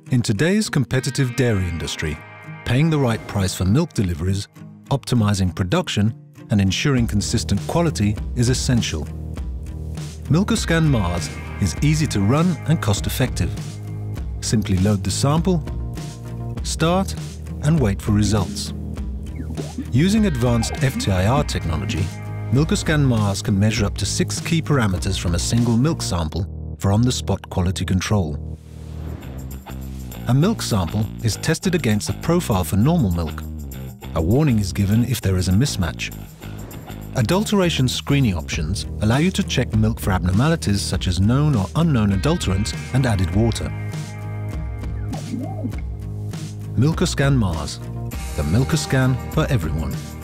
In today's competitive dairy industry, paying the right price for milk deliveries, optimizing production, and ensuring consistent quality is essential. MilkoScan Mars is easy to run and cost-effective. Simply load the sample, start, and wait for results. Using advanced FTIR technology, MilkoScan Mars can measure up to 6 key parameters from a single milk sample for on-the-spot quality control. A milk sample is tested against a profile for normal milk. A warning is given if there is a mismatch. Adulteration screening options allow you to check milk for abnormalities such as known or unknown adulterants and added water. MilkoScan Mars, the MilkoScan for everyone.